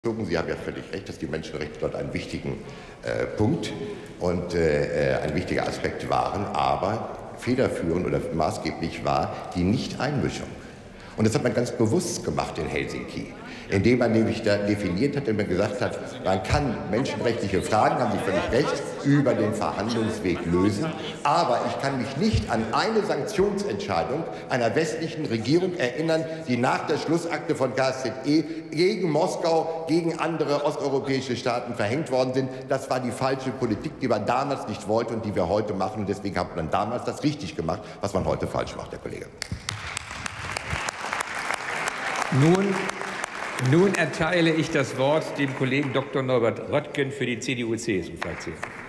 Sie haben ja völlig recht, dass die Menschenrechte dort einen wichtigen Punkt und ein wichtiger Aspekt waren, aber federführend oder maßgeblich war die Nichteinmischung. Und das hat man ganz bewusst gemacht in Helsinki, indem man nämlich da definiert hat, indem man gesagt hat, man kann menschenrechtliche Fragen, haben Sie völlig recht, über den Verhandlungsweg lösen, aber ich kann mich nicht an eine Sanktionsentscheidung einer westlichen Regierung erinnern, die nach der Schlussakte von KSZE gegen Moskau, gegen andere osteuropäische Staaten verhängt worden sind. Das war die falsche Politik, die man damals nicht wollte und die wir heute machen. Und deswegen hat man damals das richtig gemacht, was man heute falsch macht, Herr Kollege. Nun erteile ich das Wort dem Kollegen Dr. Norbert Röttgen für die CDU-CSU-Fraktion.